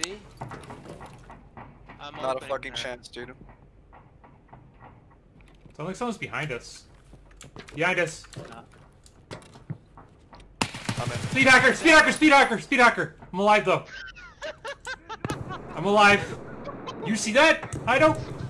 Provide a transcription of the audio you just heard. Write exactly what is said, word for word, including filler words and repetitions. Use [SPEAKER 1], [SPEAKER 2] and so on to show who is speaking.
[SPEAKER 1] C? I'm
[SPEAKER 2] Not a
[SPEAKER 1] opening
[SPEAKER 2] fucking
[SPEAKER 1] her.
[SPEAKER 2] chance, dude.
[SPEAKER 3] Sounds like someone's behind us. Behind us.
[SPEAKER 1] No.
[SPEAKER 2] I'm in.
[SPEAKER 3] Speed hacker! Speed hacker! Speed hacker! Speed hacker! I'm alive though. I'm alive. You see that? I don't.